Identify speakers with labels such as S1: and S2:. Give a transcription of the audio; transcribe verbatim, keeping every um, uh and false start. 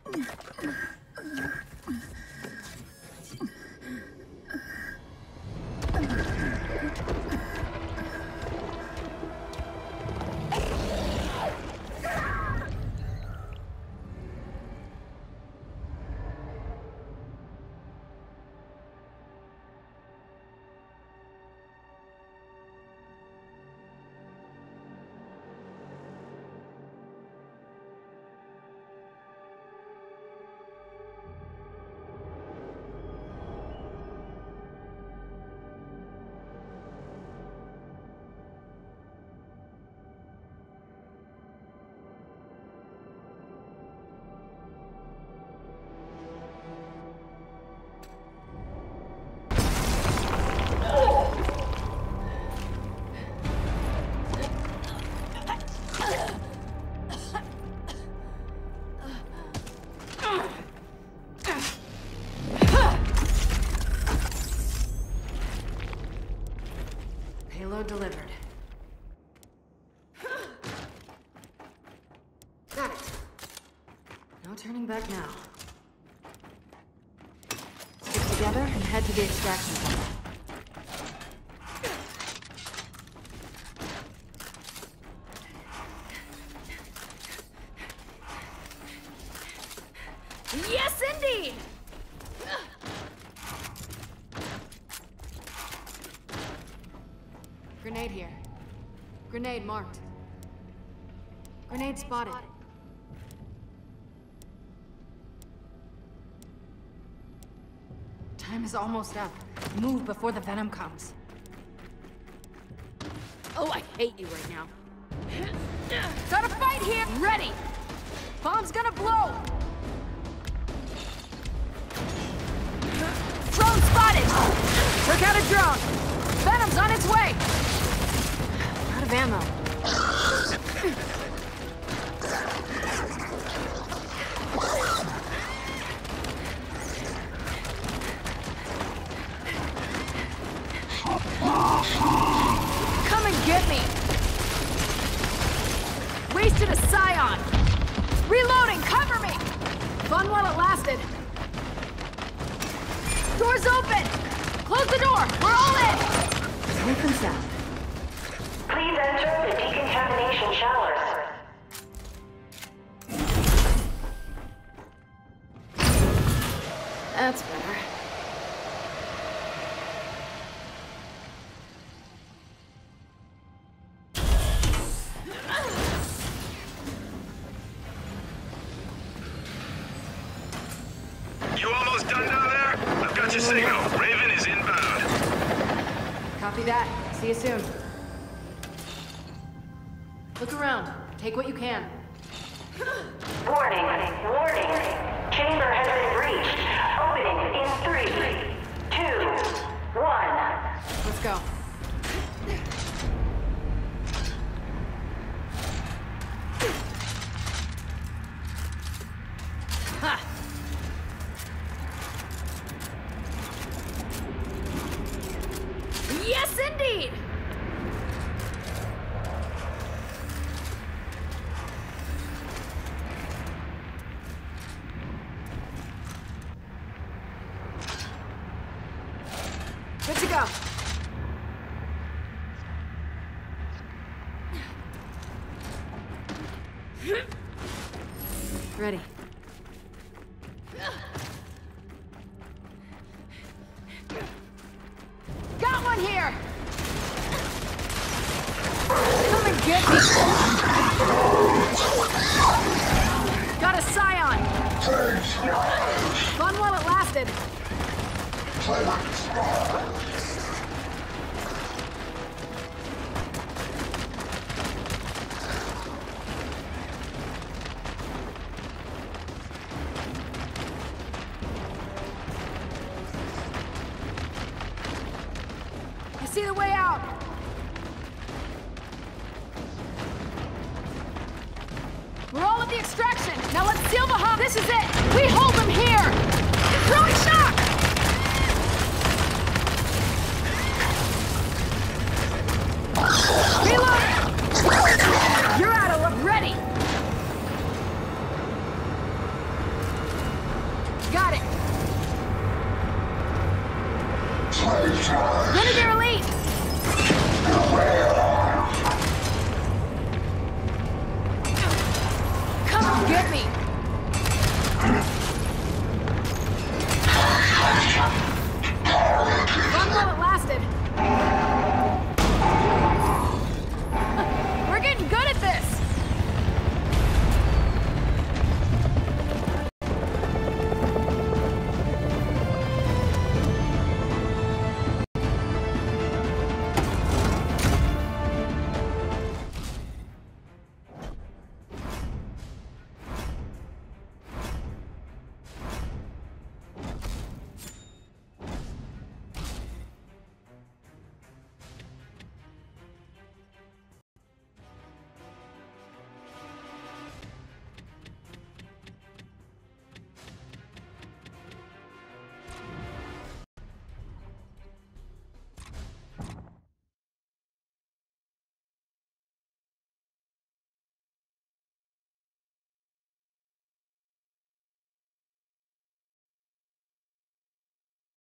S1: Payload delivered. Got it. No turning back now. Stick together and head to the extraction point.
S2: Yes, indeed!
S1: Grenade here. Grenade marked. Grenade spotted. Time is almost up. Move before the venom comes.
S2: Oh, I hate you right now.
S1: Got a fight here! Ready! Bomb's gonna blow! Drone spotted! Took out a drone! Venom's on its way! Out of ammo. Come and get me! Wasted a Scion! Reloading! Cover me! Fun while it lasted. Door's open! Close the door! We're all in! Safe and sound.
S3: Please enter the decontamination showers.
S1: That's better.
S4: You almost done down there? I've got your signal. Raven is inbound.
S1: Copy that. See you soon. Look around. Take what you can.
S3: Warning, warning. Chamber has been breached. Opening in three, two, one.
S1: Let's go. Ha!
S2: Yes, indeed!
S1: Good to go. Ready. Got one here! Come and get me! Got a Scion! Fun while it lasted. I see the way out! We're all at the extraction! Now let's seal the hub! This is it! We hold them here! Throwing shock! Reload! You're out of luck! Ready! Got it. Renegade